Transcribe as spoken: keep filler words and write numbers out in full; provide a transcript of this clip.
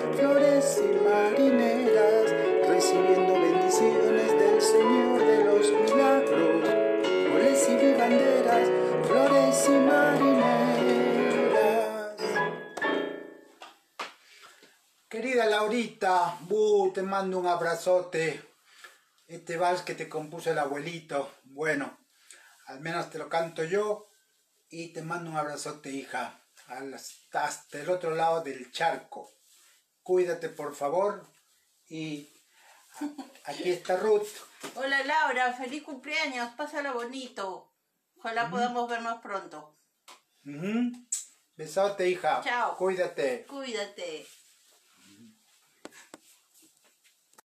flores y marineras, recibiendo bendiciones del Señor de los milagros. Goles y banderas, flores y marineras. Querida Laurita, bu, te mando un abrazote. Este vals que te compuso el abuelito, bueno, al menos te lo canto yo. Y te mando un abrazote, hija, hasta el otro lado del charco. Cuídate, por favor. Y aquí está Ruth. Hola, Laura, feliz cumpleaños, pásala bonito. Ojalá uh-huh. podamos vernos pronto. Uh-huh. Besote, hija. Chao. Cuídate. Cuídate.